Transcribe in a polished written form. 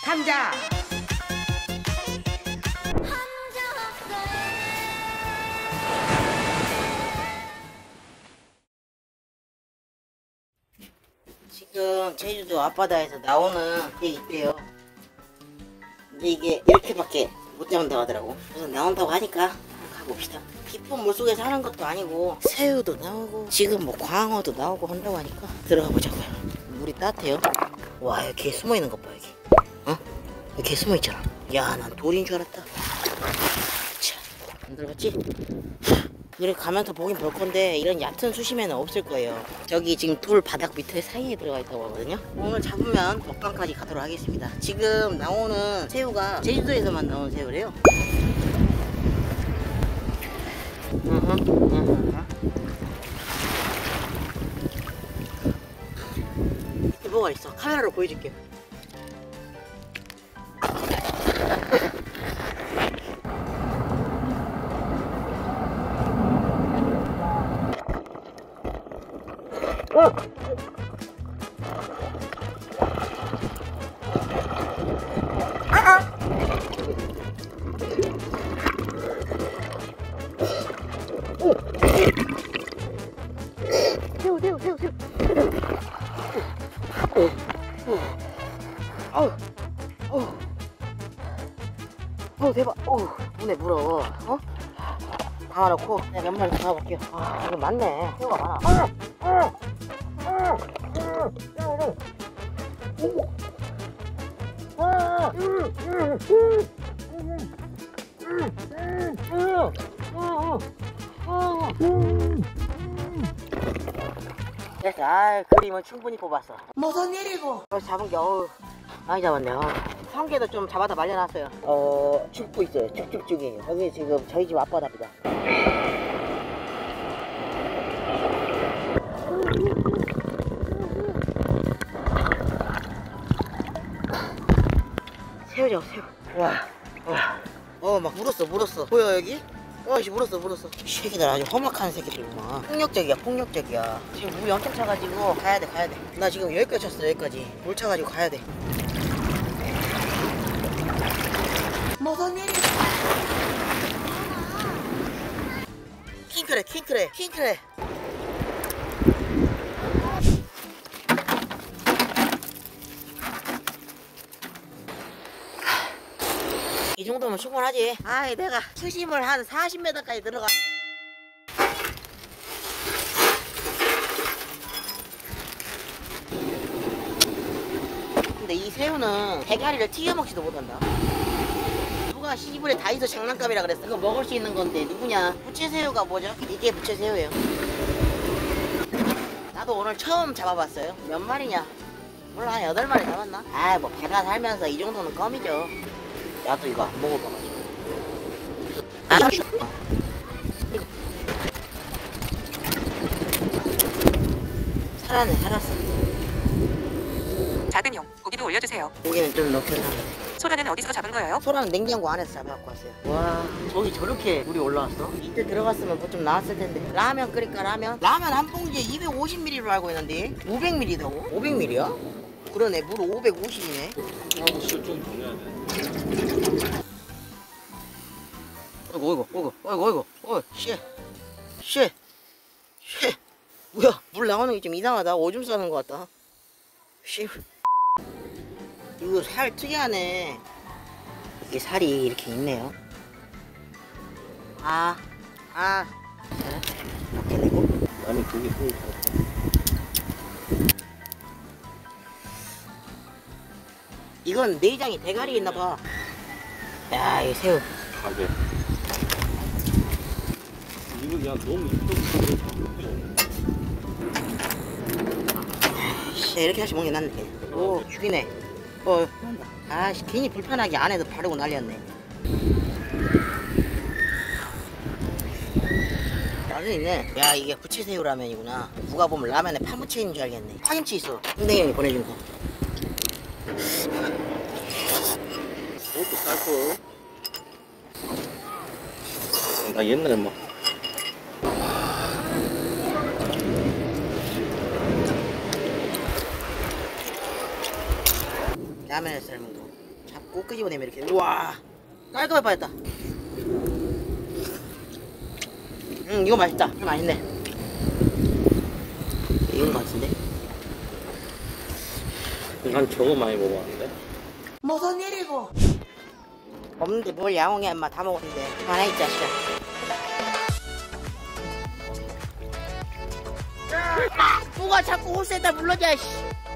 삼자. 지금 제주도 앞바다에서 나오는 게 있대요. 근데 이게 이렇게밖에 못 잡는다고 하더라고. 그래서 나온다고 하니까 가봅시다. 깊은 물속에서 하는 것도 아니고 새우도 나오고 지금 뭐 광어도 나오고 한다고 하니까 들어가 보자고요. 물이 따뜻해요. 와, 여기 개 숨어 있는 것 봐. 여기 여기 개 숨어 있잖아. 야, 난 돌인 줄 알았다. 자, 안 들어갔지? 이렇게 가면서 보긴 볼 건데 이런 얕은 수심에는 없을 거예요. 저기 지금 돌 바닥 밑에 사이에 들어가 있다고 하거든요. 오늘 잡으면 먹방까지 가도록 하겠습니다. 지금 나오는 새우가 제주도에서만 나오는 새우래요. 뭐가 있어? 카메라로 보여줄게요. 새우. 대박. 문에 물어. 담아놓고 내가 몇 마리 잡아볼게요. 이거 많네. 새우가 많아. 됐어. 그림은 충분히 뽑았어. 무슨 일이고? 잡은 게 많이 잡았네. 성게도 좀 잡아다 말려놨어요. 죽고 있어요. 쭉쭉쭉이에요. 여기 지금 저희 집 앞바다입니다. 새우 잡아, 새우. 와. 막 물었어. 보여, 여기? 물었어. 새끼들 아주 험악한 새끼들구나. 폭력적이야. 지금 물이 엄청 차가지고 가야 돼. 나 지금 여기까지 쳤어. 여기까지 물 차가지고 가야 돼. 무슨 일이? 킹크랩. 이 정도면 충분하지. 내가 수심을 한 40m까지 들어가. 근데 이 새우는 대가리를 튀겨 먹지도 못한다. 누가 시집에 다이소 장난감이라 그랬어. 그거 먹을 수 있는 건데 누구냐? 부채새우가 뭐죠? 이게 부채새우예요. 나도 오늘 처음 잡아봤어요. 몇 마리냐? 몰라, 한 8마리 잡았나? 뭐 배가 살면서 이 정도는 껌이죠. 나도 이거 안 먹어봐가지고. 살았어. 작은 용, 고기도 올려주세요. 고기는 좀 넣긴 하는데. 소라는 어디서 잡은 거예요? 소라는 냉장고 안에서 잡아갖고 왔어요. 와, 저기 저렇게 물이 올라왔어? 이때 들어갔으면 뭐 좀 나왔을 텐데. 라면 끓일까, 라면 한 봉지에 250ml로 알고 있는데 500ml다고? 500ml야? 그러네, 물 550이네. 좀 정해야 돼. 어이구, 쉣. 뭐야, 물 나오는 게 좀 이상하다. 오줌 싸는 것 같다. 씨. 이거 살 특이하네. 이게 살이 이렇게 있네요. 이렇게 내고. 아니 그게 또 이건 내장이 대가리에 있나봐. 야, 이 새우. 가게. 이거 야 너무 이쁘게. 이렇게 하시 먹는 게 낫네. 오, 죽이네. 괜히 불편하게 안에도 바르고 난리였네. 나중에 있네. 야, 이게 부채새우 라면이구나. 누가 보면 라면에 파무쳐 있는 줄 알겠네. 파김치 있어. 흥댕이 형이 보내준 거. 이것도 쌀거. 나 옛날에 막 라면에 삶은 거. 잡고 끄집어내면 이렇게. 우와, 깔끔하게 빠졌다. 이거 맛있다. 이거 맛있네. 이건 것 같은데. 난 저거 많이 먹어봤는데. 무슨 일이고? 없는데 뭘 야옹이야 인마. 다 먹었는데. 하나 이 자식아. 누가 자꾸 홀세다 불러자 씨.